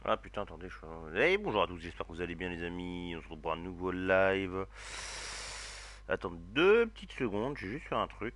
Ah putain, attendez, Hey, bonjour à tous, j'espère que vous allez bien les amis. On se retrouve pour un nouveau live. Attends 2 petites secondes, je vais juste faire un truc.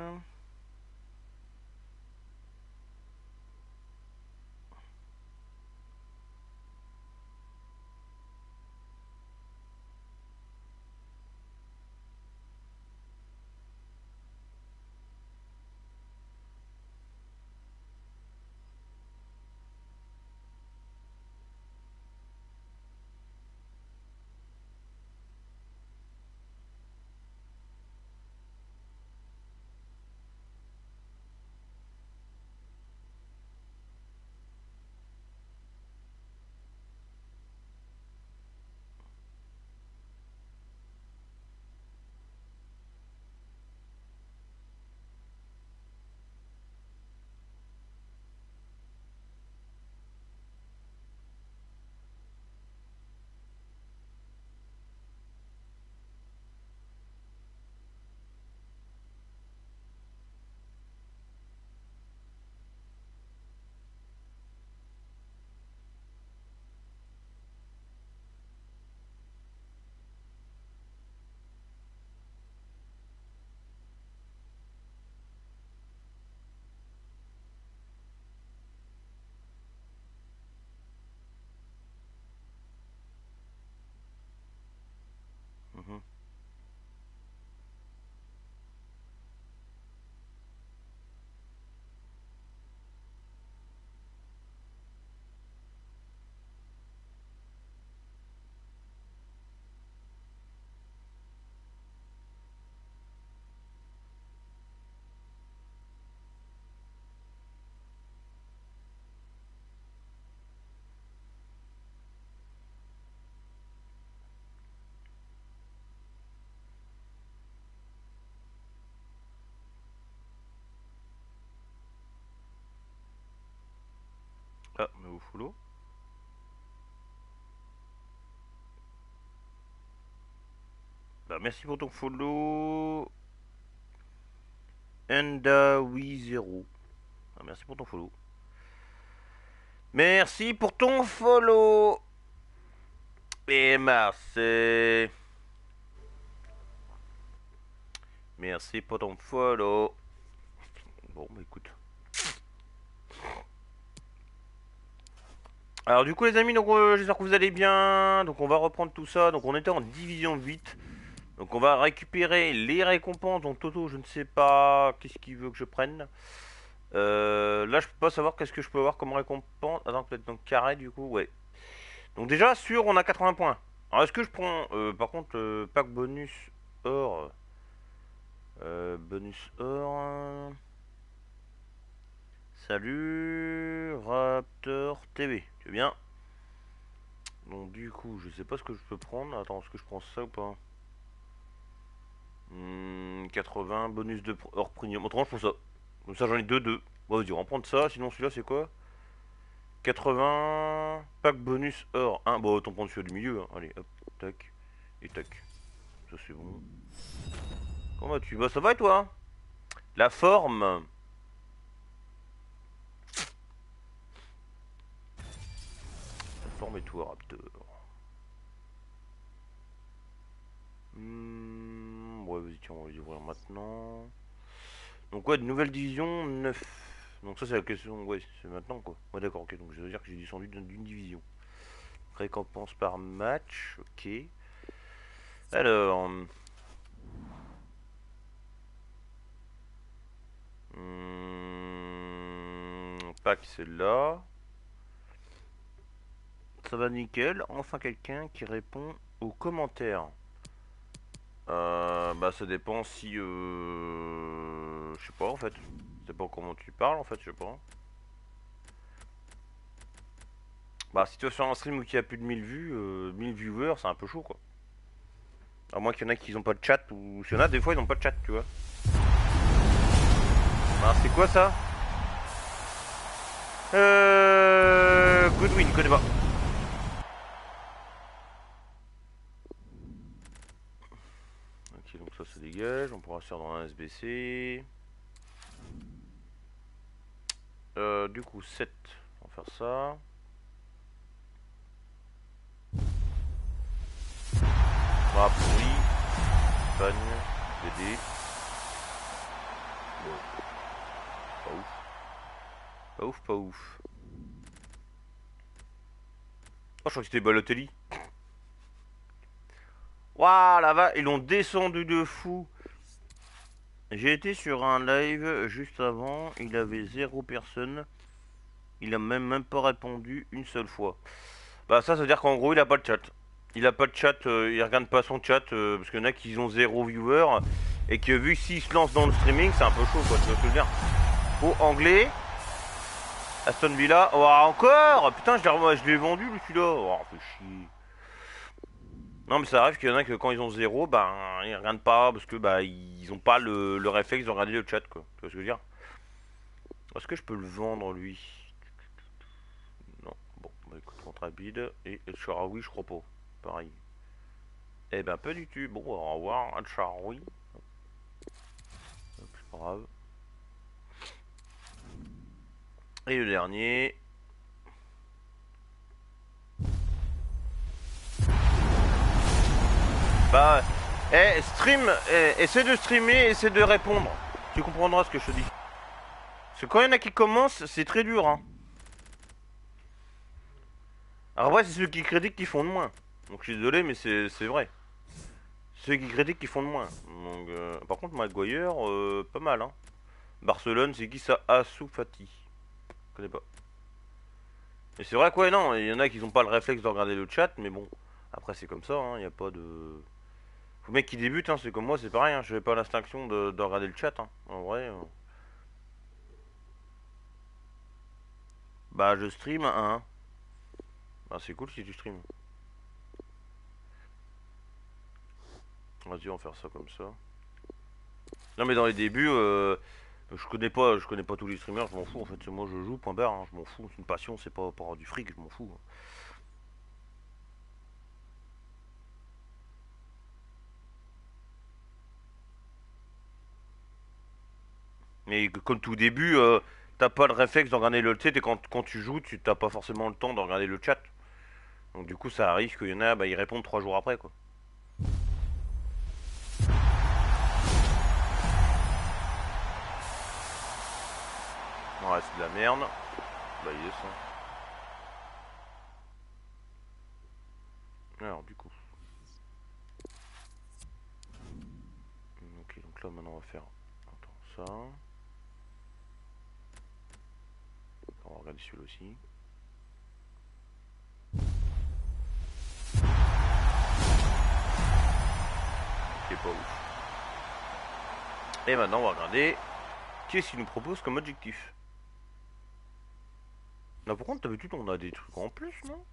Mhm. Ah, mais vous follow. Bah, merci pour ton follow. And we zero. Ah, merci pour ton follow. Merci pour ton follow. Et merci. Merci pour ton follow. Bon, bah écoute. Alors du coup les amis, donc j'espère que vous allez bien. Donc on va reprendre tout ça. Donc on était en division 8. Donc on va récupérer les récompenses. Donc Toto, je ne sais pas qu'est-ce qu'il veut que je prenne. Là je peux pas savoir qu'est-ce que je peux avoir comme récompense. Attends, peut-être donc carré du coup, ouais. Donc déjà sûr on a 80 points. Alors est-ce que je prends par contre pack bonus or, bonus or. Salut Raptor TV, tu veux bien? Donc du coup je sais pas ce que je peux prendre. Attends, est-ce que je prends ça ou pas? 80, bonus de hors premium. Autrement, je prends ça. Comme ça, j'en ai deux. Bon, vas-y, on va prendre ça. Sinon, celui-là, c'est quoi? 80, pack bonus or 1. Bon, autant prendre celui du milieu, hein. Allez, hop, tac, et tac. Ça, c'est bon. Comment vas-tu? Bah, ça va et toi? La forme. La forme et toi, Raptor. Ouais, vas-y, tiens, on va les ouvrir maintenant. Donc, ouais, de nouvelle division 9. Donc, ça, c'est la question. Ouais, c'est maintenant, quoi. Ouais, d'accord, ok. Donc, je veux dire que j'ai descendu d'une division. Récompense par match, ok. Alors, pack celle-là. Ça va nickel. Enfin quelqu'un qui répond aux commentaires. Bah ça dépend si je sais pas en fait. Je sais pas comment tu parles en fait, je sais pas. Bah si tu vas sur un stream où il y a plus de 1000 vues, 1000 viewers, c'est un peu chaud quoi. À moins qu'il y en a qui ont pas de chat ou s'il y en a des fois ils ont pas de chat, tu vois. Bah c'est quoi ça? Goodwin, connais pas. Ok, donc ça se dégage, on pourra se faire dans un SBC. Du coup, 7, on va faire ça. caméra pourrie. Espagne. DD. Bon. Pas ouf. Pas ouf, pas ouf. Oh, je crois que c'était Balotelli. Waouh, là-bas, ils l'ont descendu de fou. J'ai été sur un live juste avant, il avait 0 personne. Il a même pas répondu une seule fois. Bah ça veut dire qu'en gros il a pas de chat. Il a pas de chat, il regarde pas son chat parce qu'il y en a qui ont 0 viewer et que vu s'il se lance dans le streaming c'est un peu chaud quoi, tu vois ce que je veux dire. Oh anglais, Aston Villa, oh encore. Putain je l'ai vendu celui-là, oh fait chier. Non mais ça arrive qu'il y en a que quand ils ont 0, bah ils regardent pas parce que bah ils ont pas le réflexe de regarder le chat quoi, tu vois ce que je veux dire. Est-ce que je peux le vendre lui? Non, bon bah écoute contrat bid et El Shaarawy je crois pas, pareil. Eh ben pas du tout. Bon, au revoir, El Shaarawy. C'est pas grave. Et le dernier. Bah, stream, essaie de streamer, essaie de répondre. Tu comprendras ce que je te dis. Parce que quand il y en a qui commencent, c'est très dur, hein. Alors ouais, c'est ceux qui critiquent qui font de moins. Donc je suis désolé, mais c'est vrai. Ceux qui critiquent qui font de moins. Donc, par contre, Maguire, pas mal, hein. Barcelone, c'est qui ça? Ansu Fati. Je connais pas. Mais c'est vrai quoi, non, il y en a qui n'ont pas le réflexe de regarder le chat, mais bon, après c'est comme ça, il n'y a pas de... Faut mec qui débute, hein, c'est comme moi, c'est pareil, hein, je n'avais pas l'instinction de regarder le chat, hein, en vrai. Bah je stream, hein. Bah c'est cool si tu stream. Vas-y, on va faire ça comme ça. Non mais dans les débuts, je connais pas tous les streamers, je m'en fous en fait, moi je joue, point barre, hein, je m'en fous, c'est une passion, c'est pas pour avoir du fric, je m'en fous. Mais comme tout début, t'as pas le réflexe de regarder le chat et quand tu joues, tu t'as pas forcément le temps de regarder le chat. Donc du coup ça arrive qu'il y en a, bah ils répondent 3 jours après quoi. Ouais c'est de la merde. Bah yes hein. Alors du coup. Ok donc là maintenant on va faire. Attends ça. On va regarder celui-là aussi. C'est pas ouf. Et maintenant on va regarder qu'est-ce qu'il nous propose comme objectif. Là par contre t'as vu tout, on a des trucs en plus non?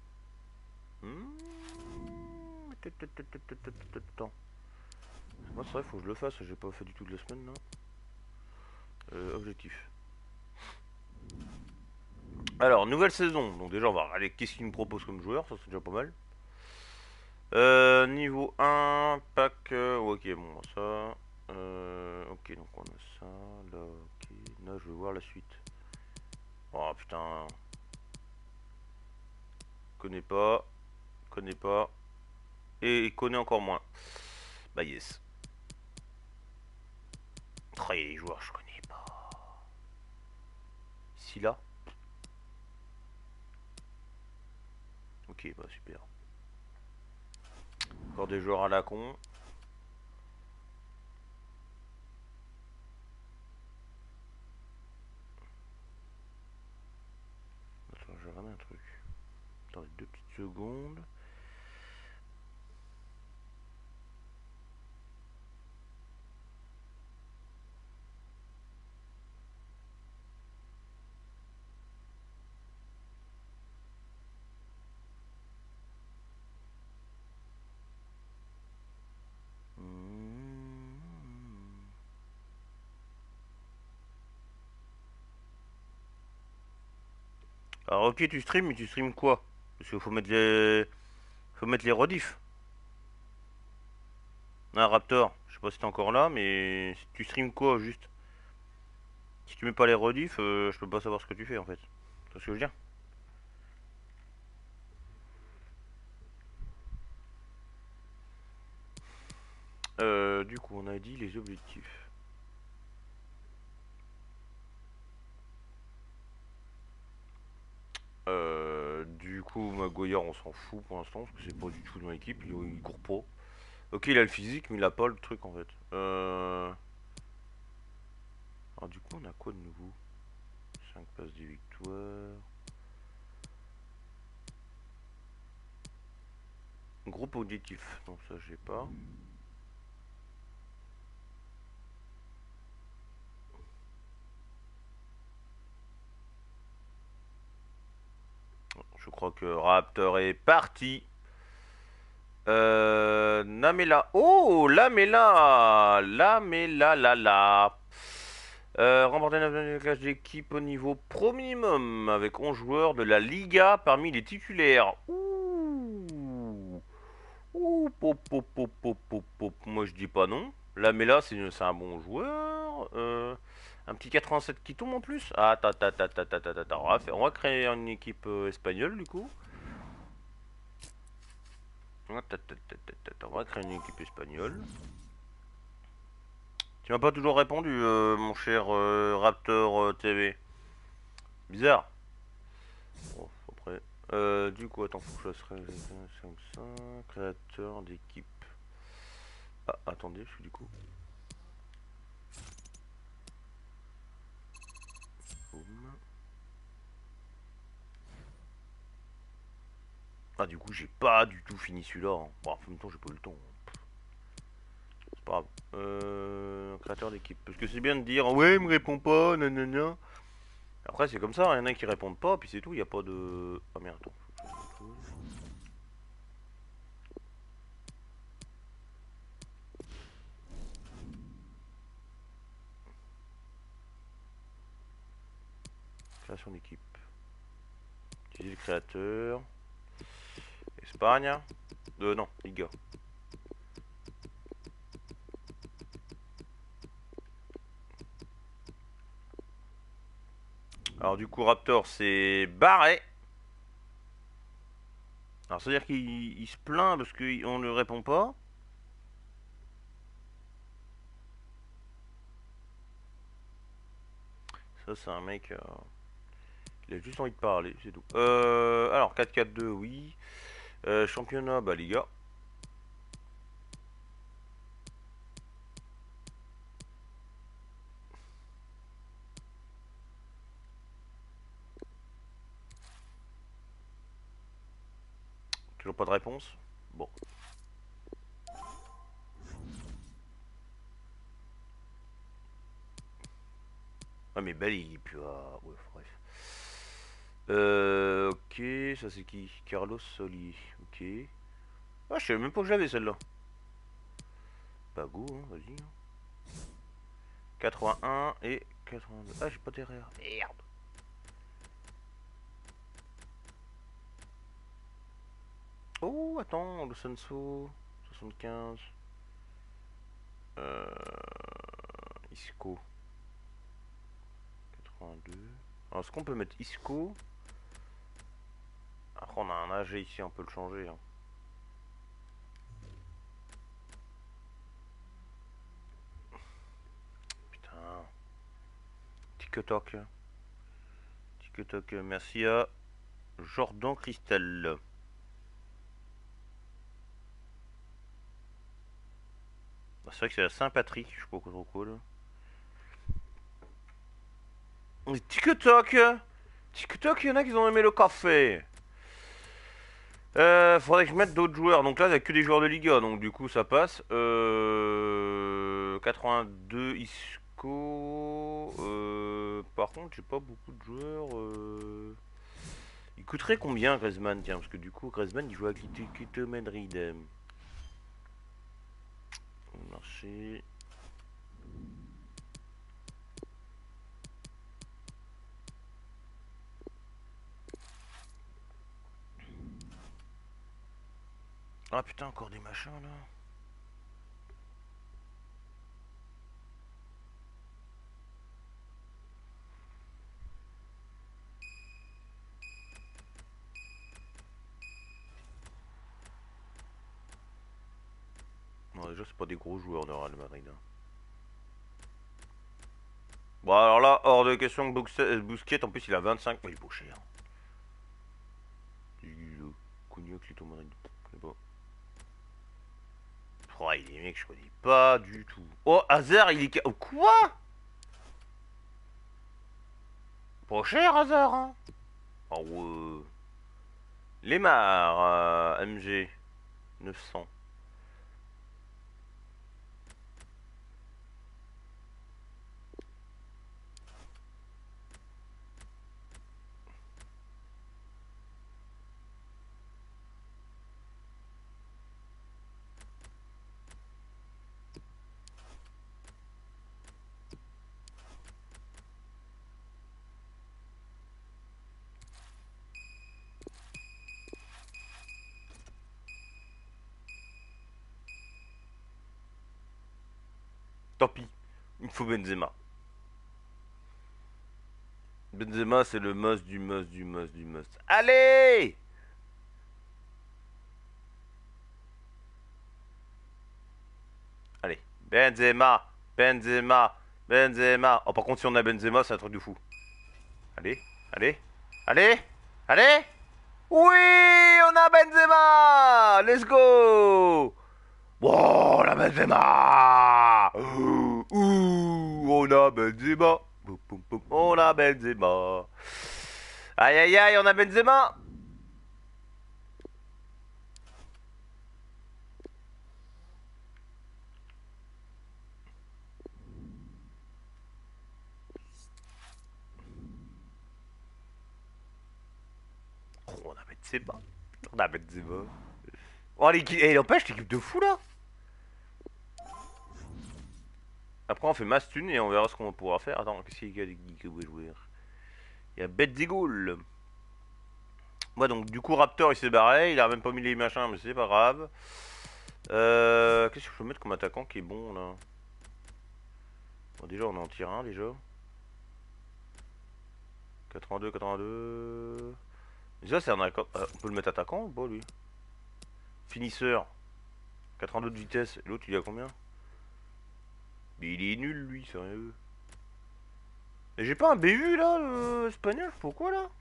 Attends. Moi c'est vrai faut que je le fasse, j'ai pas fait du tout de la semaine là. Objectif. Alors nouvelle saison, donc déjà on va regarder qu'est-ce qu'il nous propose comme joueur, ça c'est déjà pas mal. Niveau 1, pack, ok bon ça. Ok donc on a ça, là ok, là je veux voir la suite. Oh putain. Connais pas, connais pas. Et il connaît encore moins. Bah yes. Oh, il y a des joueurs je connais pas. Ici là. Ok bah super. Encore des joueurs à la con. Attends, je vais regarder un truc. Attends, 2 petites secondes. Alors ok tu stream mais tu stream quoi? Parce qu'il faut mettre les. Faut mettre les rediffs. Un Raptor, je sais pas si t'es encore là, mais tu stream quoi juste? Si tu mets pas les rediffs, je peux pas savoir ce que tu fais en fait. C'est ce que je veux dire. Du coup, on a dit les objectifs. Du coup, Maguire, on s'en fout pour l'instant, parce que c'est pas du tout dans l'équipe, il court pas. Ok, il a le physique, mais il a pas le truc en fait. Alors du coup, on a quoi de nouveau? 5 passes de victoire. Groupe auditif, donc ça j'ai pas. Je crois que Raptor est parti. Namela. Oh, Lamela. Lamela, la la. Remporter 9 classes d'équipe au niveau pro minimum avec 11 joueurs de la Liga parmi les titulaires. Ouh. Ouh, pop, pop, pop, pop, pop, pop. Moi je dis pas non. Lamela, c'est un bon joueur. Un petit 87 qui tombe en plus. Ah, on va créer une équipe espagnole du coup. On va créer une équipe espagnole. Tu m'as pas toujours répondu, mon cher Raptor TV. Bizarre. Bon, après. Du coup, attends, faut que je fasse 5 créateur d'équipe. Ah, attendez, je suis du coup. Boum. Ah, du coup, j'ai pas du tout fini celui-là. Hein. Bon, en même temps, j'ai pas eu le temps. C'est pas grave. Créateur d'équipe. Parce que c'est bien de dire, ouais, il me répond pas, nanana. Après, c'est comme ça, il y en a qui répondent pas, puis c'est tout, il n'y a pas de. Ah merde, attends. Création d'équipe. Utiliser le créateur. Espagne. Non, Liga. Alors du coup, Raptor c'est barré. Alors c'est-à-dire qu'il se plaint parce qu'on ne répond pas. Ça c'est un mec... il a juste envie de parler, c'est tout. Alors 4-4-2, oui. Championnat, bah Liga. Toujours pas de réponse. Bon. Ah mais Bali, il est plus à... Ouais, bref. Ok, ça c'est qui? Carlos Soli. Ok. Ah, je savais même pas que j'avais celle-là. Pas go, hein, vas-y. 81 et 82. Ah, j'ai pas d'erreur. Merde. Oh, attends, le Senso. 75. Isco. 82. Alors, est-ce qu'on peut mettre Isco? Après, on a un AG ici, on peut le changer. Hein. Putain. TikTok. TikTok, merci à Jordan Christel. Bah, c'est vrai que c'est la Saint-Patrick, je suis pas trop cool. TikTok. TikTok, il y en a qui ont aimé le café. Faudrait que je mette d'autres joueurs. Donc là, il n'y a que des joueurs de Liga. Donc du coup, ça passe. 82 Isco. Par contre, j'ai pas beaucoup de joueurs. Il coûterait combien Griezmann? Tiens, parce que du coup, Griezmann, il joue à Quito Madrid. Marché. Ah putain, encore des machins là. Ouais, déjà, c'est pas des gros joueurs de Real Madrid. Hein. Bon, alors là, hors de question que Bousquet, en plus, il a 25. Mais il est beau cher. Le Cognac, Lito Madrid. Je connais pas. Oh, il est des mecs, je connais pas du tout. Oh, Hazard, il est. Oh, quoi? Pas cher, Hazard, hein? Oh, Lemar, MG, 900. Tant pis, il me faut Benzema. Benzema, c'est le must du must du must du must. Allez! Allez, Benzema, Benzema, Benzema. Oh, par contre, si on a Benzema, c'est un truc de fou. Allez, allez, allez, allez! Oui, on a Benzema! Let's go! Wow, la Benzema! On a Benzema! On a Benzema! Aïe aïe aïe, on a Benzema! Oh, on a Benzema! On a Benzema! Oh, l'équipe, il empêche l'équipe de fou là! Après, on fait mass thune et on verra ce qu'on pourra faire. Attends, qu'est-ce qu'il y a qui veut jouer? Il y a Betzigul. Moi, donc, du coup, Raptor il s'est barré. Il a même pas mis les machins, mais c'est pas grave. Qu'est-ce que je peux mettre comme attaquant qui est bon là? Bon, déjà, on en tire un déjà. 82, 82. Déjà, c'est un attaquant. On peut le mettre attaquant ou pas lui? Finisseur. 82 de vitesse. Et l'autre, il a combien? Mais il est nul lui, sérieux. Et j'ai pas un BU là, espagnol, pourquoi là?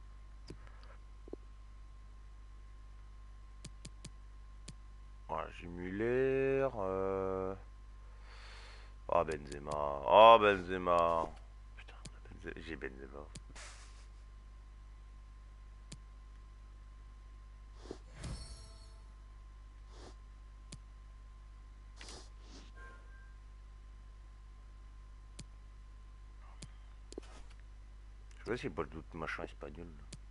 Voilà, j'ai Muller. Oh Benzema. Oh Benzema. Putain, j'ai Benzema. Je sais pas s'il n'y a pas d'autres machin espagnol.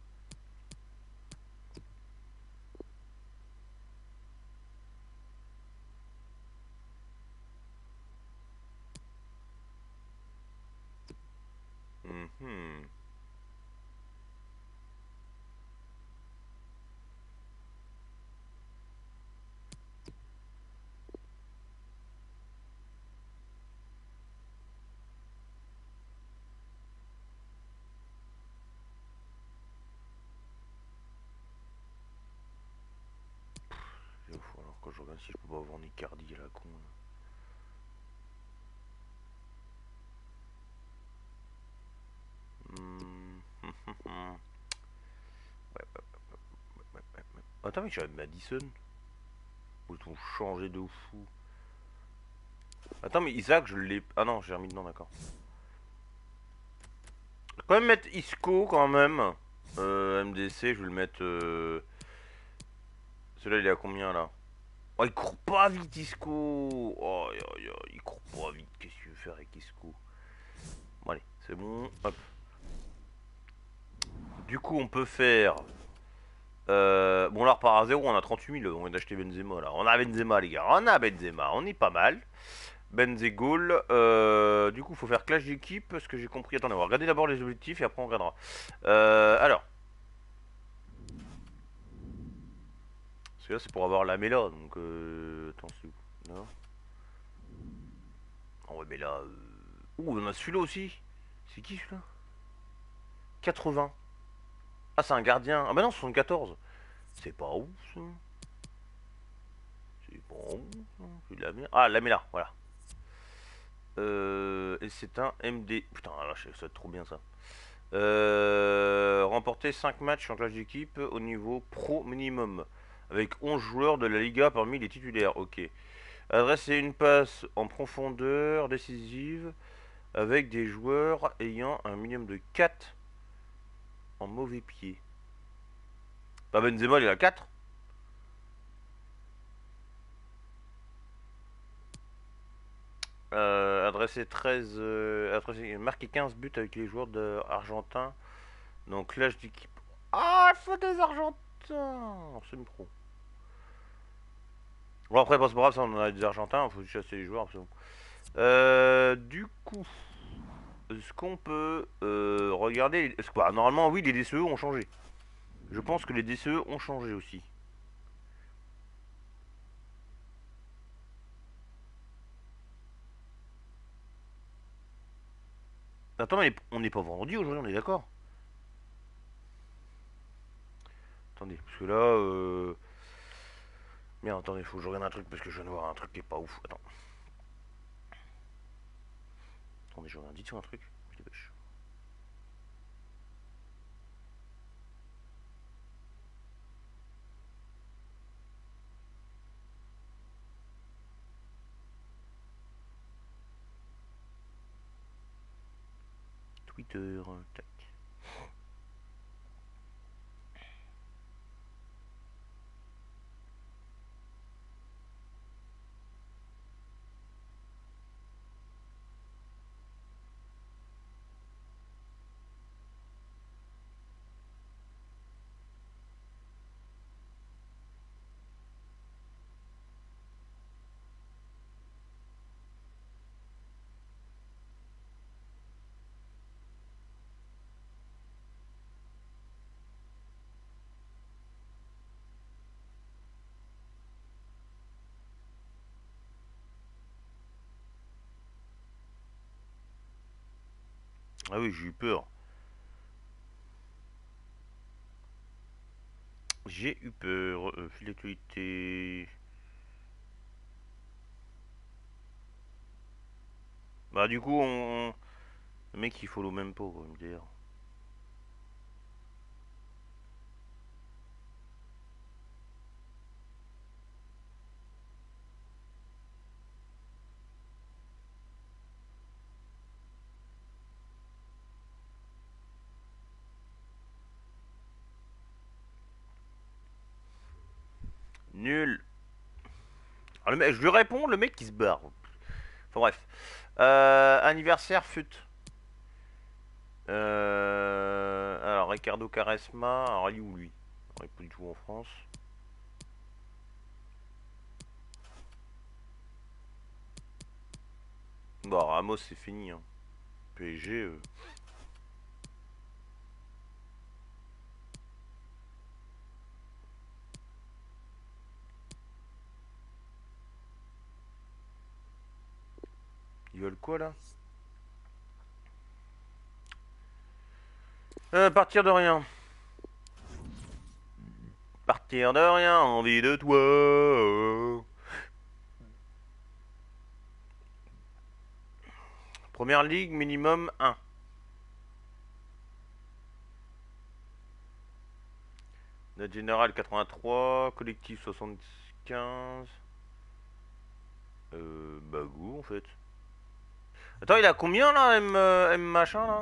Mhm. C'est ouf, alors quand je regarde si je peux pas avoir Icardi à la con. Là. Ouais, ouais. Attends, mais j'avais Madison. Ou ils ont changé de fou. Attends, mais Isaac, je l'ai. Ah non, j'ai remis dedans, d'accord. Je vais quand même mettre Isco quand même. MDC, je vais le mettre. Celui-là, il est à combien là? Oh, il court pas vite, Isco. Oh, il court pas vite. Qu'est-ce qu'il veut faire avec Isco? Bon, allez, c'est bon. Hop. Du coup, on peut faire. Bon, là, repart à 0, on a 38 000. On vient d'acheter Benzema là. On a Benzema, les gars. On a Benzema. On est pas mal. Benzegol. Du coup, faut faire clash d'équipe. Ce que j'ai compris. Attendez, on va regarder d'abord les objectifs et après on regardera. Alors. Celui-là, c'est pour avoir la méla. Donc, attends, c'est où? Là. Oh, ouais, mais là. Ouh, on a celui-là aussi. C'est qui celui-là? 80. Ah, c'est un gardien. Ah, bah non, 74. C'est pas ouf, ça. C'est pas ouf. Ah, la là, voilà. Et c'est un MD. Putain, là, ça va être trop bien ça. Remporter 5 matchs en classe d'équipe au niveau pro minimum. Avec 11 joueurs de la Liga parmi les titulaires. Ok. Adresser une passe en profondeur décisive avec des joueurs ayant un minimum de 4 en mauvais pied. Bah Benzema il a 4. Adresser 13. Marquer 15 buts avec les joueurs argentins. Donc l'âge d'équipe. Ah, il faut des argentins en semi-pro. Bon après, c'est pas grave, ça on en a des argentins, il faut chasser les joueurs. Bon. Du coup, est-ce qu'on peut regarder... Bah, normalement oui, les DCE ont changé. Je pense que les DCE ont changé aussi. Attends, mais on n'est pas vendredi aujourd'hui, on est d'accord? Attendez, parce que là... Merde, attendez, faut que je regarde un truc parce que je viens de voir un truc qui est pas ouf. Attends. Attendez, je regarde vite sur un truc. Je dépêche. Twitter, tac. Ah oui, j'ai eu peur. J'ai eu peur. Fil d'actualité. Bah du coup, le mec il follow même pas, quoi, me dire. Nul. Ah, je lui réponds, le mec qui se barre. Enfin bref. Anniversaire fut. Alors Ricardo Caresma. Alors il est où lui? Alors, il est pas du tout en France. Bon, Ramos c'est fini. Hein. PSG. Ils veulent quoi là? Partir de rien. Partir de rien, envie de toi. Première ligue, minimum 1. Note générale 83, collectif 75. Bagou en fait. Attends, il a combien là, M machin là?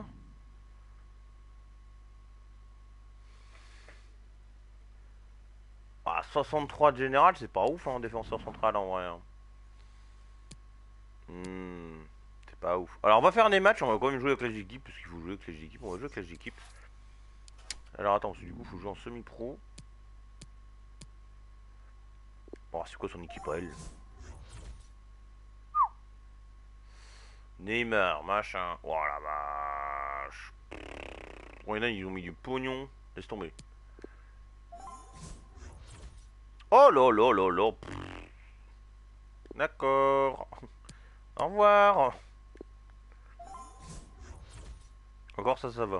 Ah, 63 de général, c'est pas ouf, hein, défenseur central en vrai. Hein. Hmm, c'est pas ouf. Alors, on va faire des matchs, on va quand même jouer avec les équipes, parce qu'il faut jouer avec les équipes, on va jouer avec les équipes. Alors, attends, parce que du coup, il faut jouer en semi-pro. Bon, c'est quoi son équipe à elle? Neymar, machin. Oh la vache. Bon, il y en a, ils ont mis du pognon. Laisse tomber. Oh là là là là. D'accord. Au revoir. Encore ça, ça va.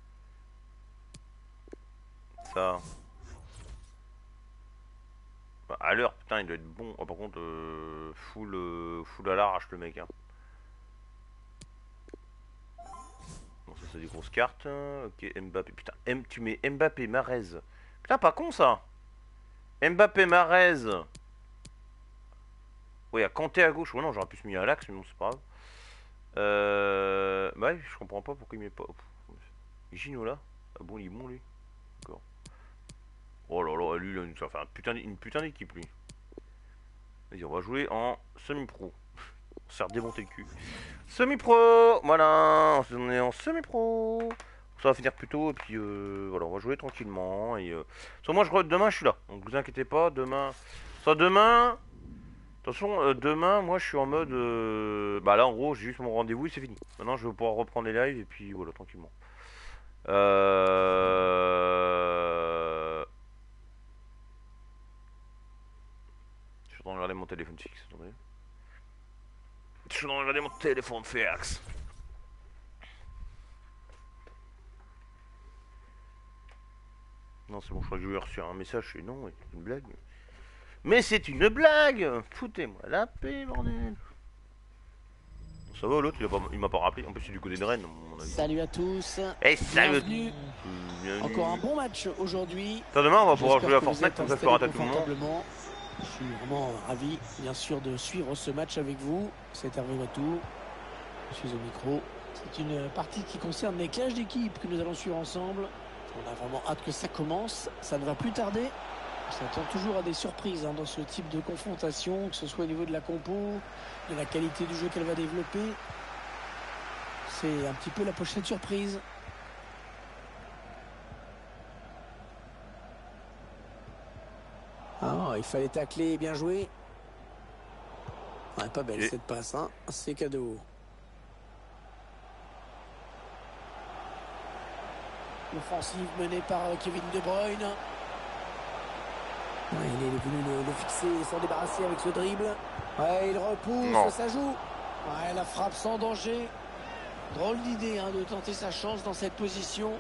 Ça. Enfin, à l'heure, putain, il doit être bon. Oh, par contre, full à l'arrache le mec. Hein. Bon, ça c'est des grosses cartes. Ok, Mbappé. Putain, tu mets Mbappé, Marez. Putain, pas con ça. Mbappé, Marez. Ouais, à Kanté à gauche. Ouais, non, j'aurais pu se mettre à l'axe, mais bon, c'est pas grave. Bah, ouais, je comprends pas pourquoi il met pas. Gino là. Ah bon, il est bon lui. D'accord. Oh là là, lui, là, ça va faire une putain d'équipe lui. Vas-y, on va jouer en semi-pro. On s'est redémonté le cul. Semi-pro. Voilà, on est en semi-pro. Ça va finir plus tôt et puis voilà, on va jouer tranquillement et soit moi demain je suis là. Donc vous inquiétez pas, demain. Soit demain. Attention, demain moi je suis en mode bah là en gros j'ai juste mon rendez-vous et c'est fini. Maintenant je vais pouvoir reprendre les lives et puis voilà tranquillement. Je suis en train de regarder mon téléphone fixe, attendez. Je suis en train de regarder mon téléphone fixe. Non, c'est bon, je crois que je vais reçu un message. Et non, c'est une blague. Mais c'est une blague. Foutez-moi la paix, bordel. Ça va, l'autre, il m'a pas rappelé. En plus, c'est du côté de Rennes, à mon avis. Salut à tous. Et salut. Bienvenue. Encore un bon match aujourd'hui. Demain, on va pouvoir jouer à Fortnite, comme ça, je peux rater tout le monde. Je suis vraiment ravi, bien sûr, de suivre ce match avec vous. C'est Hervé Matou. Je suis au micro. C'est une partie qui concerne les clashs d'équipe que nous allons suivre ensemble. On a vraiment hâte que ça commence. Ça ne va plus tarder. On s'attend toujours à des surprises dans ce type de confrontation, que ce soit au niveau de la compo, de la qualité du jeu qu'elle va développer. C'est un petit peu la pochette surprise. Ah, il fallait tacler, bien joué. Ouais, pas belle cette passe, hein. C'est cadeau. L'offensive menée par Kevin De Bruyne. Ouais, il est venu le fixer et s'en débarrasser avec ce dribble. Ouais, il repousse, non. Ça joue. Ouais, la frappe sans danger. Drôle d'idée hein, de tenter sa chance dans cette position.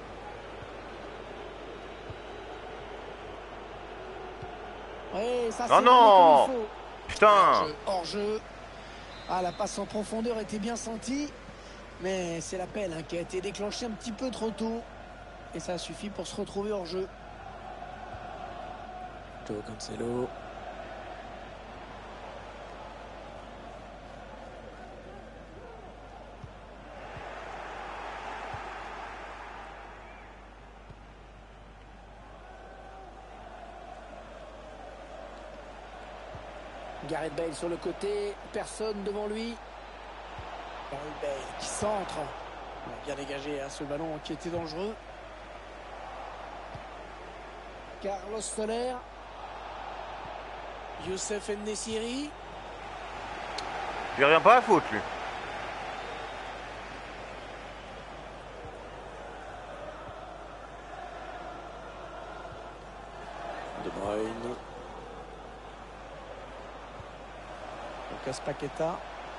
Ouais, ça c'est non comme il faut. Putain. Hors jeu. Ah, la passe en profondeur était bien sentie. Mais c'est l'appel hein, qui a été déclenché un petit peu trop tôt. Et ça suffit pour se retrouver hors jeu. Joe Cancelo. Gareth Bale sur le côté, personne devant lui. Gareth Bale qui centre. On a bien dégagé hein, ce ballon qui était dangereux. Carlos Soler. Youssef En-Nesyri. Il revient pas à la faute lui. De Bruyne. Lucas Paqueta.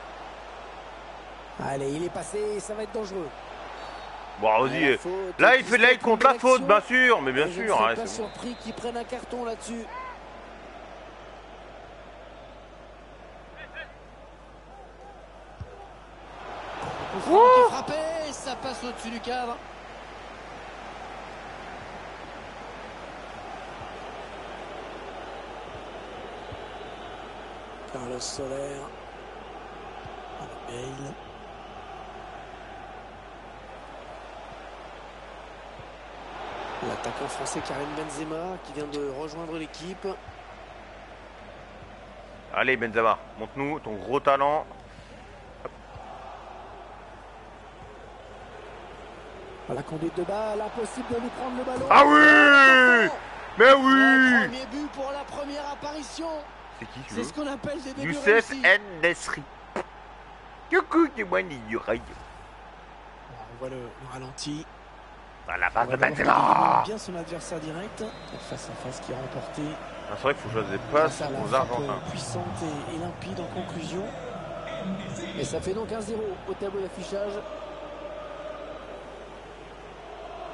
Allez, il est passé, ça va être dangereux. Bon, vas-y. Là, il compte la faute, bien sûr, mais bien sûr. Je ne suis pas surpris qu'ils prennent un carton là-dessus. Qui frappé, ça passe au-dessus du cadre. Carlos Soler. Bale. L'attaquant français Karim Benzema qui vient de rejoindre l'équipe. Allez Benzema, montre-nous ton gros talent. À la conduite de balle, impossible de lui prendre le ballon. Ah oui. Mais oui. Le premier but pour la première apparition. C'est qui C'est ce qu'on appelle des débuts Youssef réussis. En-Nesyri. Coucou, c'est moi Niduraï. On voit le ralenti. À la base de Benzema. Bien son adversaire direct. Face à face qui est remporté. C'est vrai qu'il faut choisir des passes aux Argentins. Puissante et limpide en conclusion. Et ça fait donc 1-0 au tableau d'affichage.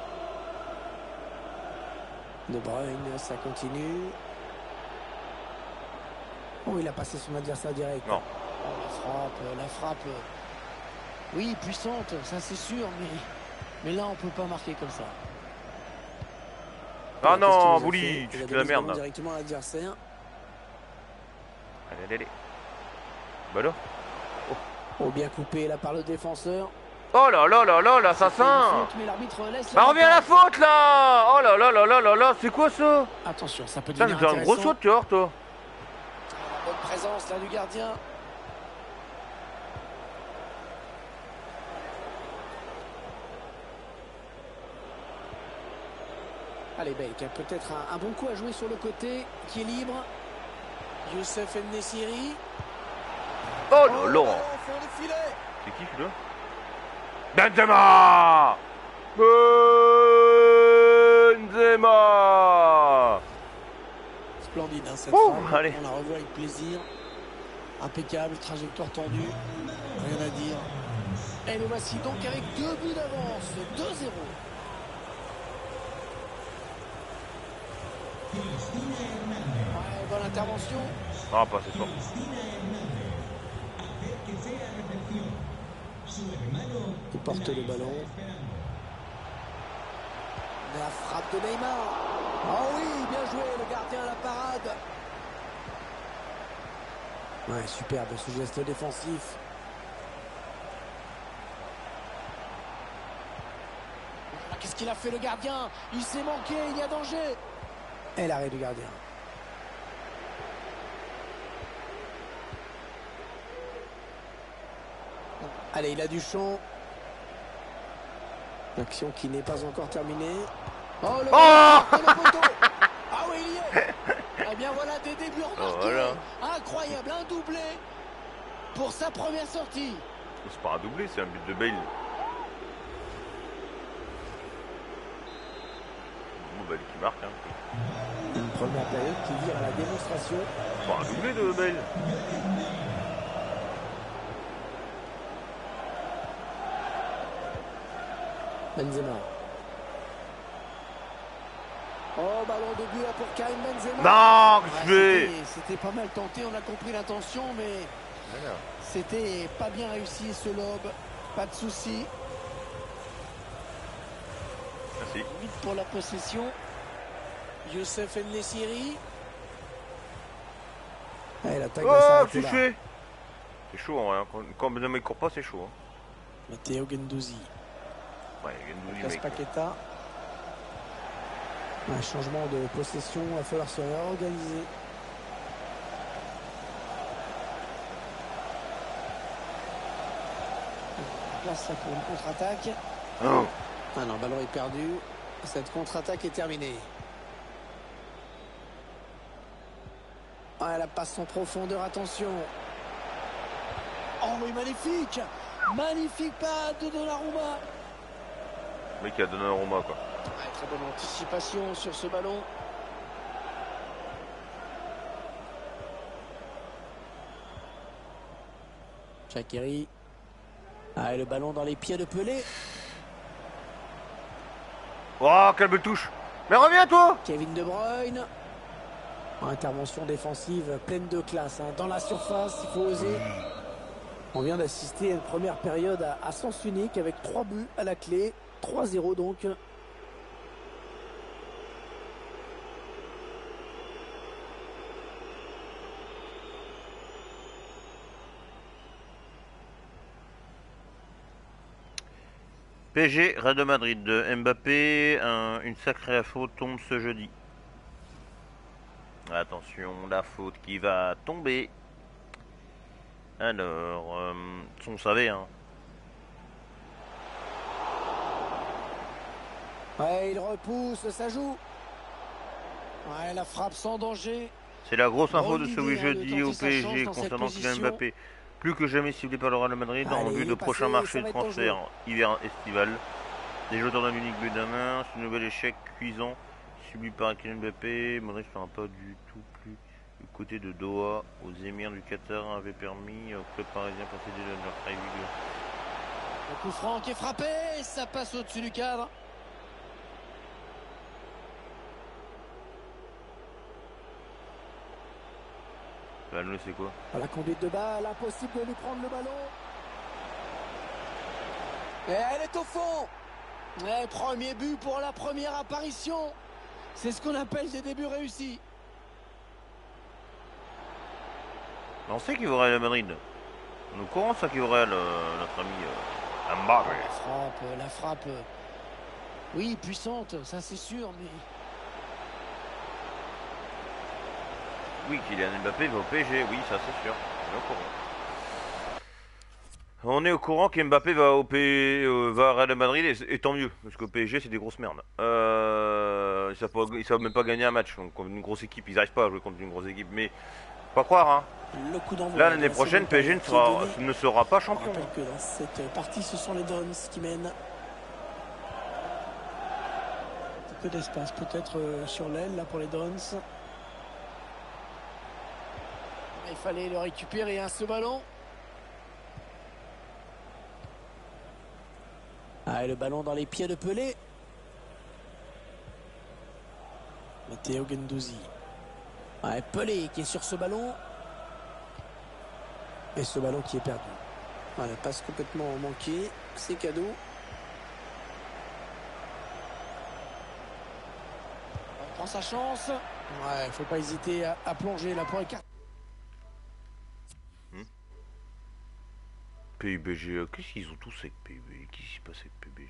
De Bruyne, ça continue. Oh, il a passé son adversaire direct. Non. Oh, la frappe. Oui, puissante, ça c'est sûr, mais là on peut pas marquer comme ça. Ah Qu'est-ce qu'il non, nous a Bouli, fait? tu Il a fais de la donné ce ballon merde. directement à l'adversaire. Allez. Bah là. Oh, bien coupé là par le défenseur. Oh là, l'assassin. Mais l'arbitre laisse Bah reviens à la faute là. Oh là, c'est quoi ça? Attention, ça peut Putain, devenir j'ai un gros intéressant. saut de tort, toi. La bonne présence là du gardien. Allez, Belk a peut-être un bon coup à jouer sur le côté qui est libre. Youssef En-Nesyri. Oh là là. C'est qui celui-là? Benzema. Splendide hein, cette Ouh, frappe. allez. On la revoit avec plaisir. Impeccable, trajectoire tendue. Rien à dire. Et le voici donc avec 2 buts d'avance. 2-0. Ouais, bonne intervention. Ah, pas cette fois. Il porte le ballon. La frappe de Neymar. Oh oui, bien joué, le gardien à la parade. Ouais, superbe ce geste défensif. Qu'est-ce qu'il a fait le gardien? Il s'est manqué, il y a danger. Et l'arrêt du gardien. Allez, il a du champ. L'action qui n'est pas encore terminée. Oh, le poteau. Ah oui, il y est. Eh bien voilà des débuts remarqués. Voilà. Incroyable, un doublé pour sa première sortie. C'est pas un doublé, c'est un but de Bale. Bon, Bale qui marque. Hein. Une première période qui vire à la démonstration. C'est pas un doublé de Bale. Benzema. Oh, ballon de but là pour Karim Benzema. Non, qu'est-ce que tu fais? C'était pas mal tenté, on a compris l'intention, mais Voilà. c'était pas bien réussi ce lob. Pas de souci. Merci. Vite pour la possession. Youssef En-Nesyri. Ouais, l'attaque va Oh, s'arrêter c'est là. fait. C'est chaud en vrai. Hein. Quand Benzema il court pas, c'est chaud. Hein. Matteo Guendouzi. Ouais, Gendouzi, Place mec. Paqueta. Un changement de possession, il va falloir se réorganiser. Place là pour une contre-attaque. Oh. Ah non, ballon est perdu. Cette contre-attaque est terminée. Ah, la passe en profondeur, attention. Oh oui, magnifique. Magnifique pas de Donnarumma. Le mec qui a donné un Roma quoi. Ouais, très bonne anticipation sur ce ballon. Shaqiri. Ah, et le ballon dans les pieds de Pelé. Oh, quelle belle touche. Mais reviens toi. Kevin De Bruyne. Intervention défensive pleine de classe. Hein. Dans la surface, il faut oser. On vient d'assister à une première période à sens unique avec 3 buts à la clé. 3-0 donc. PSG, Real de Madrid de Mbappé, une sacrée faute tombe ce jeudi. Attention, la faute qui va tomber. Alors, on savait, hein. Ouais, il repousse, ça joue. Ouais, la frappe sans danger. C'est la grosse info de ce Drôle d'idée, jeudi de au tenter sa chance PSG dans cette concernant Kylian position. Mbappé. Plus que jamais ciblé par le Real de Madrid en Allez, vue de passé, prochain ça marché va de être en transfert jeu. hiver estival. Des joueurs d'un unique but d'un main, ce nouvel échec cuisant subi par Kylian Mbappé. Modric fera pas du tout plus du côté de Doha aux émirs du Qatar avait permis au club parisien de passer de leur très vigueur. Le coup franc qui est frappé, ça passe au-dessus du cadre. Là, c'est quoi? À la conduite de balle, impossible de lui prendre le ballon. Et elle est au fond. Et premier but pour la première apparition. C'est ce qu'on appelle des débuts réussis. On sait qu'il va au Real Madrid. On est au courant ça qu'il va au Real, notre ami Mbappé. La frappe. Oui, puissante, ça c'est sûr, mais... Oui, Kylian Mbappé va au PSG, oui, ça c'est sûr. On est au courant qu'Mbappé va va à Real Madrid et tant mieux, parce qu'au PSG c'est des grosses merdes. Ils savent même pas gagner un match, donc contre une grosse équipe, ils n'arrivent pas à jouer contre une grosse équipe, mais pas croire hein. Là l'année prochaine PSG ne sera pas champion. Je rappelle que dans cette partie ce sont les Dons qui mènent. Un peu d'espace peut-être sur l'aile là pour les Dons. Il fallait le récupérer ce ballon. Ah, et le ballon dans les pieds de Pelé. Matteo Guendouzi. Ah, Pelé qui est sur ce ballon. Et ce ballon qui est perdu. Ah, la passe complètement manquée. C'est cadeau. On prend sa chance. Ouais, il faut pas hésiter à plonger là pour écarter. PUBG, qu'est-ce qu'ils ont tous avec PUBG? Qu'est-ce qui se passe avec PUBG?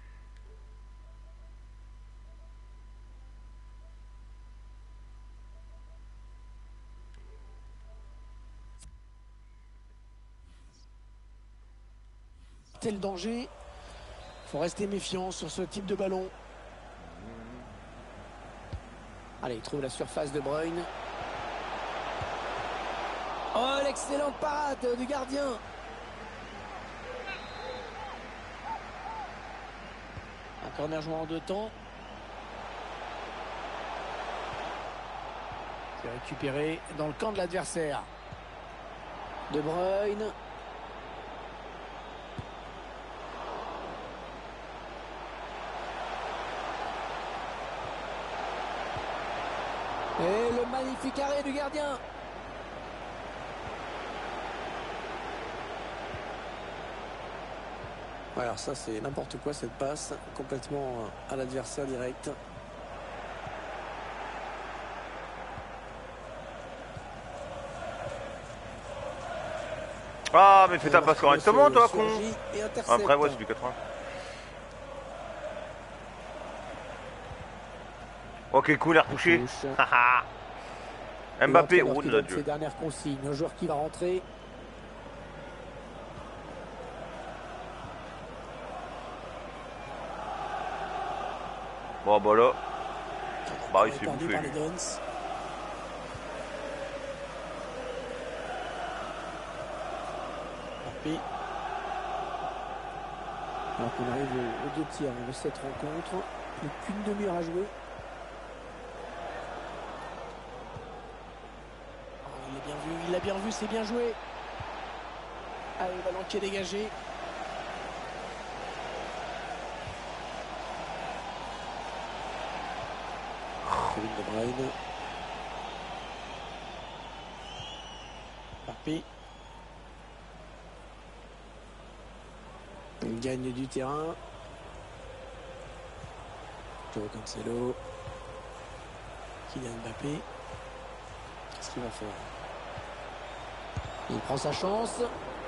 Tel danger, faut rester méfiant sur ce type de ballon. Allez, il trouve la surface de Bruyne. Oh, l'excellente parade du gardien. Un corner joué en 2 temps. C'est récupéré dans le camp de l'adversaire. De Bruyne. Et le magnifique arrêt du gardien. Alors ça c'est n'importe quoi cette passe, complètement à l'adversaire direct. Ah mais fais ta passe correctement toi con. Après ouais c'est du 80. Ok cool, il a retouché. Mbappé roule notre jeu. Ses dernières consignes, un joueur qui va rentrer. Bon bah là, bah il s'est bouffé lui. Alors qu'on arrive aux 2 tiers de cette rencontre, plus qu'une demi-heure à jouer. Il l'a bien vu, c'est bien joué. Allez, le ballon qui est dégagé. Kevin De Bruyne. Mbappé. Il gagne du terrain. Joao Cancelo. Kylian Mbappé. Qu'est-ce qu'il va faire? Il prend sa chance.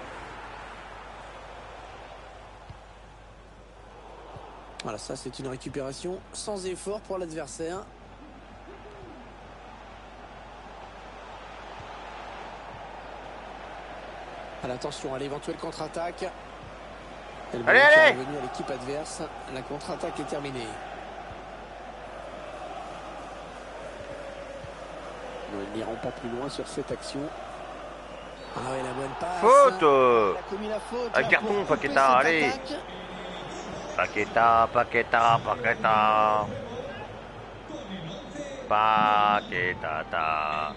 Voilà, ça c'est une récupération sans effort pour l'adversaire. Attention à l'éventuelle contre-attaque. Allez, allez! Revenu à l'équipe adverse. La contre-attaque est terminée. Nous n'irons pas plus loin sur cette action. Ah ouais, la bonne passe. Faute! Il a commis la faute. Un carton, Paqueta, allez! Paqueta, Paqueta, Paqueta. Paqueta.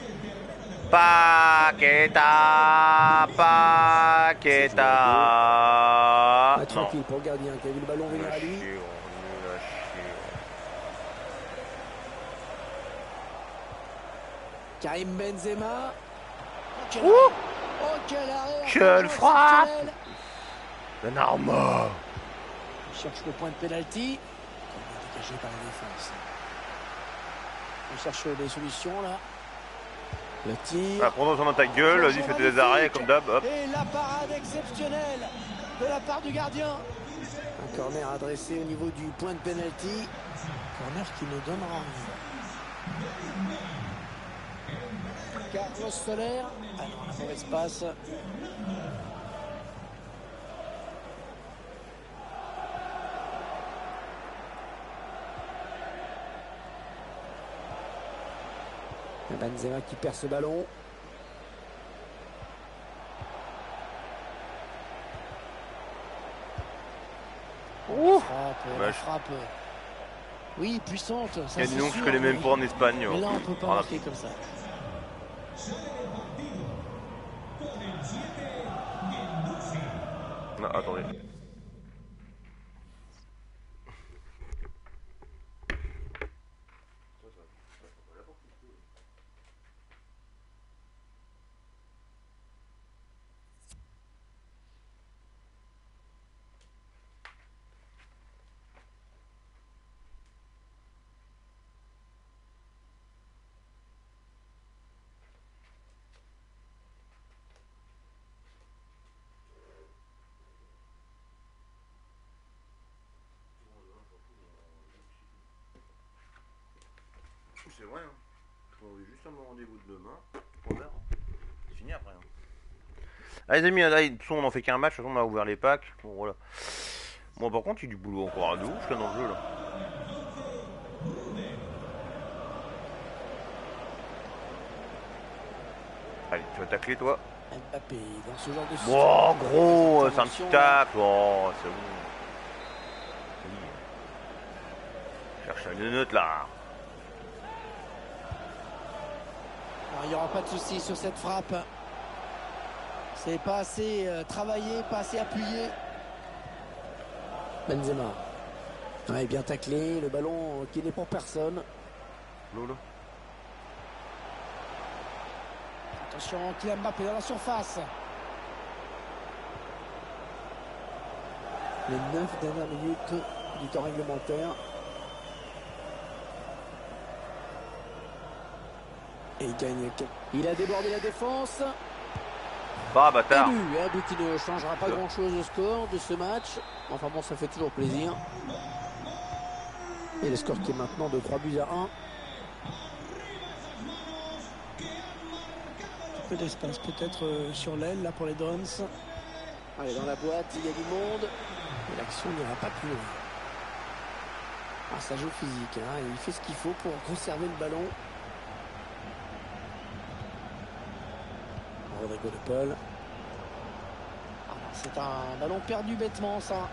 Paqueta, Paqueta. Ah, tranquille pour le gardien qui a vu le ballon venir à lui. Karim Benzema. Quel Ouh, arrêt. Oh, quel arrêt. quelle frappe. Exceptionnel. Donnarumma. Il cherche le point de pénalty. Dégagé par la défense. On cherche des solutions là. Le tir. Ah, prends-toi dans ta gueule, vas-y, fais des arrêts comme d'hab, hop. Et la parade exceptionnelle de la part du gardien. Un corner adressé au niveau du point de pénalty. Corner qui ne donnera rien. Carlos Soler. Ah non, la mauvaise passe. Benzema qui perd ce ballon. Ouh, La frappe. Oui, puissante. Ça, et dis donc, je connais même pas en Espagne. Mais là, on peut pas Voilà. marquer comme ça. Non, attendez. C'est vrai, hein. Je vais juste à mon rendez-vous de demain. On verra. C'est fini après. Hein. Allez les amis, là, de toute façon, on en fait qu'un match, de toute façon, on a ouvert les packs. Bon, voilà. Bon, par contre, il y a du boulot encore à deux ouf là dans le jeu là. Allez, tu vas tacler toi. Mbappé dans ce genre de Oh, gros, c'est un intervention, petit tacle. Oh, c'est bon. Oui. Cherche une note là. Alors, il n'y aura pas de souci sur cette frappe. C'est pas assez travaillé, pas assez appuyé. Benzema. Ouais, bien taclé, le ballon qui n'est pour personne. Lolo. Attention, Kylian Mbappé dans la surface. Les 9 dernières minutes du temps réglementaire. Et il gagne. Il a débordé la défense. Bah, bâtard. Un but qui ne changera pas grand-chose au score de ce match. Enfin bon, ça fait toujours plaisir. Et le score qui est maintenant de 3 buts à 1. Un peu d'espace peut-être sur l'aile là pour les Dons. Allez, dans la boîte, il y a du monde. Et l'action n'ira pas plus loin. Alors ça joue physique, hein. Il fait ce qu'il faut pour conserver le ballon. Rodrigo de Paul. C'est un ballon perdu bêtement, ça.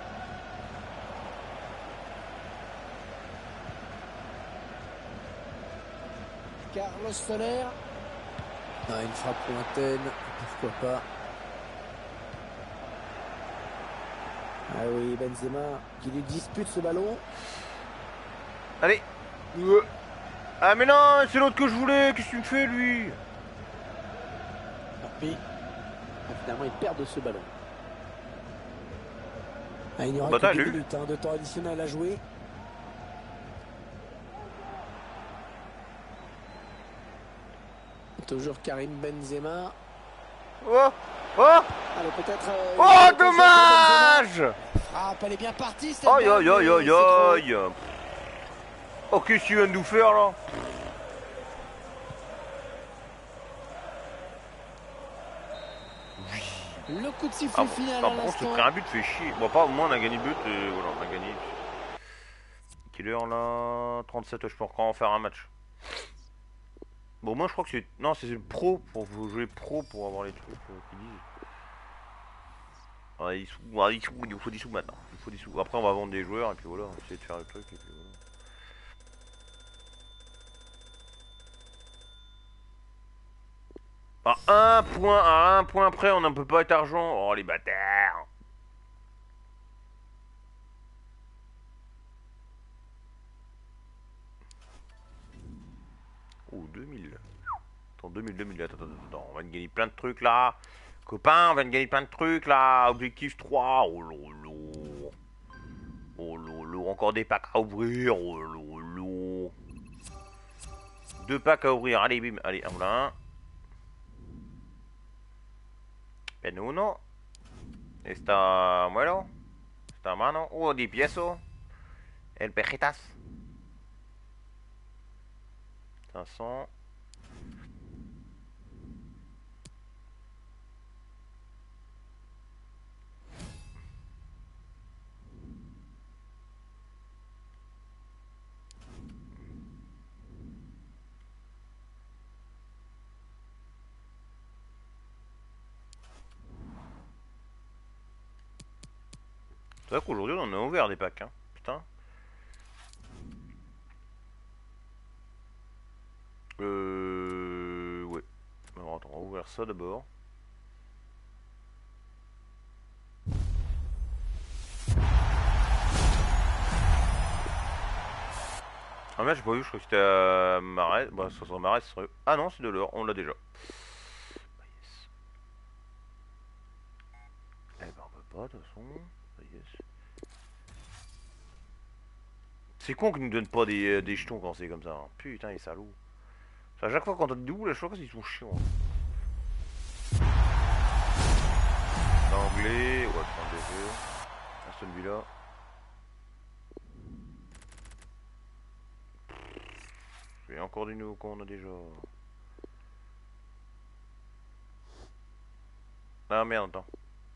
Carlos Soler. Ah, une frappe lointaine, pourquoi pas. Ah oui, Benzema qui lui dispute ce ballon. Allez. Ah mais non, c'est l'autre que je voulais. Qu'est-ce que tu me fais lui? Puis, finalement, il perd de ce ballon. Ah, il n'y aura Bah, que 2 minutes de temps additionnel à jouer. Toujours Karim Benzema. Oh. Oh. Allez, peut-être. Oh, dommage. Frappe, elle est bien partie. Aïe aïe aïe aïe aïe. Oh, qu'est-ce que tu viens de nous faire là? Le coup de sifflet final à par contre, l'instant. c'est un but fait chier. Bon, pas au moins on a gagné le but et voilà, on a gagné. Quelle heure là? 37, je peux encore en faire un match. Bon, moi je crois que c'est. Non, c'est le pro, pour vous jouer pro pour avoir les trucs qu'ils disent. Ah, il nous faut des sous maintenant. Il faut des sous. Après, on va vendre des joueurs et puis voilà, on va essayer de faire le truc et puis voilà. À un point près, on ne peut pas être argent. Oh les bâtards. Oh 2000. Attends, 2000, attends, on va gagner plein de trucs là. Copain, on va gagner plein de trucs là. Objectif 3. Oh lolo. Oh lolo, encore des packs à ouvrir. Oh lolo. 2 packs à ouvrir. Allez, bim. Allez, un voilà. Ben uno. Esta muero. Esta mano. Oh, 10 pesos. El pejetas. 500. C'est vrai qu'aujourd'hui on a ouvert des packs, hein. Putain. Ouais. Alors attends, on va ouvrir ça d'abord. Ah mais j'ai pas vu, je crois que c'était à Marais. Bah ça serait Marais, ça serait... Ah non, c'est de l'or, on l'a déjà. Bah, yes. Eh ben on peut pas de toute façon. Bah, yes. C'est con qu'ils nous donnent pas des jetons quand c'est comme ça. Hein. Putain, les salauds. À chaque fois quand on dit où, là, je crois qu'ils sont chiants. Anglais, ouais, prendre des jeux. Aston Villa. Il y a encore du nouveau qu'on a déjà. Ah merde, attends.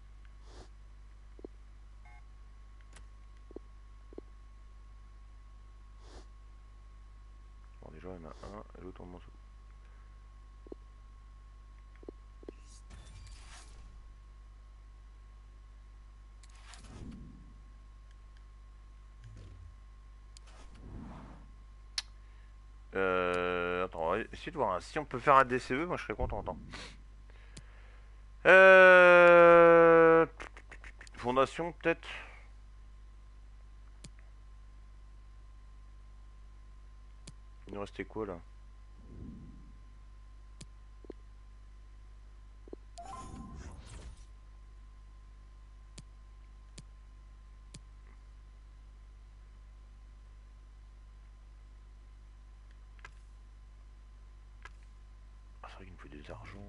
Bon, déjà, il y en a un et l'autre en dessous. Attends, on va essayer de voir. Hein. Si on peut faire un DCE, moi je serais content. Attends. Fondation, peut-être. Il nous restait quoi là? Ah, c'est vrai qu'il nous faut des argents.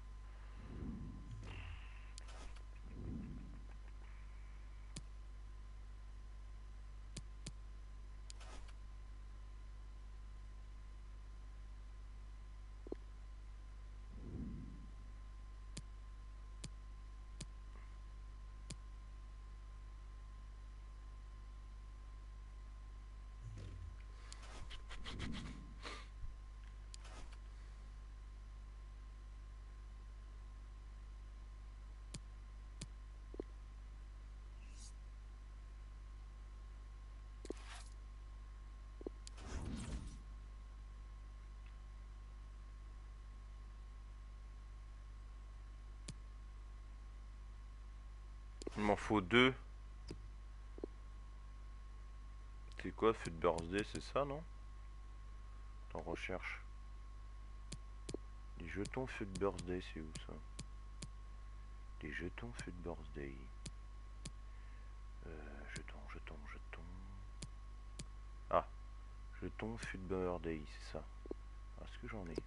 Il m'en faut deux. C'est quoi, Fut Birthday, c'est ça, non? Attends, recherche. Les jetons Fut Birthday, c'est où ça? Les jetons Fut Birthday. Jetons. Ah, jetons Fut Birthday, c'est ça. Est-ce que j'en ai?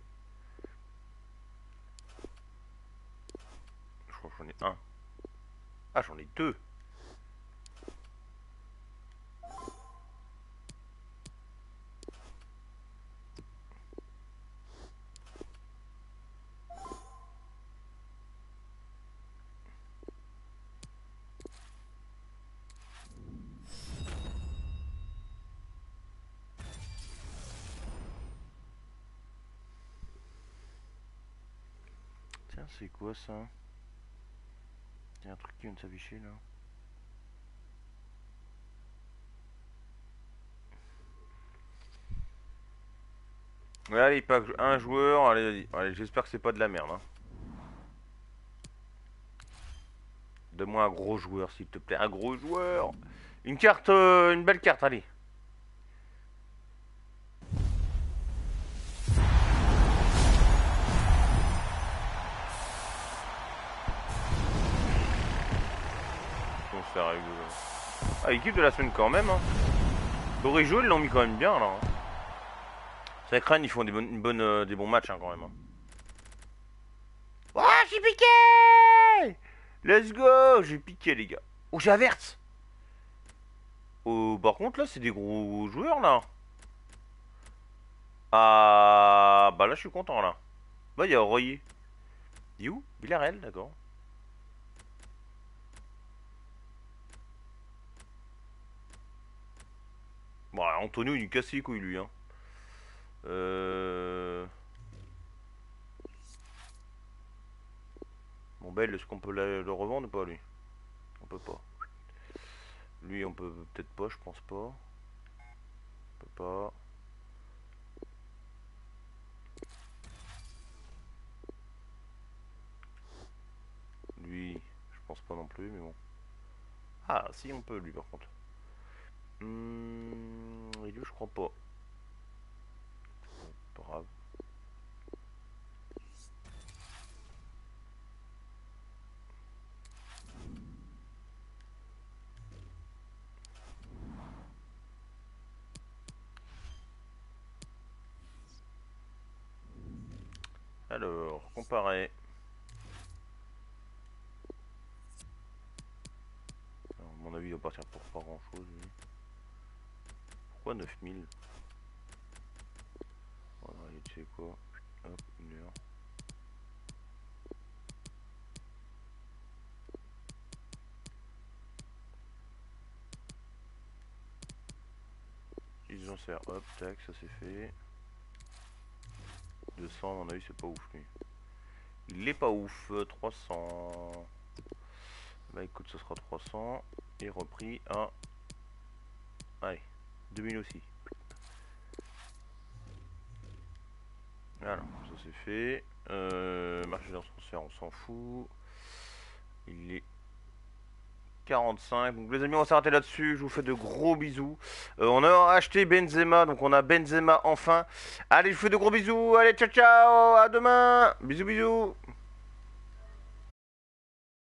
Je crois que j'en ai un. Ah, j'en ai deux. Tiens, c'est quoi ça? Il y a un truc qui vient de s'afficher là. Ouais, allez, pas un joueur. Allez, allez, j'espère que c'est pas de la merde. Hein. Donne-moi un gros joueur, s'il te plaît. Un gros joueur. Une carte, une belle carte, allez. sérieux. Ah, équipe de la semaine quand même. Hein. Bourigeau, ils l'ont mis quand même bien là. Hein. C'est vrai que Rennes, ils font des bons matchs hein, quand même. Hein. Oh, j'ai piqué! Let's go! J'ai piqué, les gars. Oh, j'ai Avertz! Oh, par contre, là, c'est des gros joueurs là. Ah, bah là, je suis content là. Bah, il y a Royer. Il est où? Villarreal, d'accord. Bon, Antonio, il nous casse les couilles, lui. Hein. Bon, Belle, est-ce qu'on peut le revendre ou pas, lui? On peut pas. Lui, on peut peut-être pas, je pense pas. On peut pas. Lui, je pense pas non plus, mais bon. Ah, si, on peut, lui, par contre. Et lui, je crois pas. Pas grave. Alors, comparer. Alors, à mon avis, il va partir pour pas grand chose. Lui. Pourquoi 9000? Voilà, tu sais quoi? Hop, 1 heure. Ils en servent, hop, tac, ça c'est fait. 200, à mon avis, c'est pas ouf lui. Il est pas ouf, 300. Bah écoute, ce sera 300. Et repris à. Allez, 2000 aussi. Voilà, ça c'est fait. Marché d'un transfert, on s'en fout. Il est 45. Donc les amis, on va s'arrêter là-dessus. Je vous fais de gros bisous. On a acheté Benzema, donc on a Benzema enfin. Allez, je vous fais de gros bisous. Allez, ciao ciao, à demain. Bisous bisous.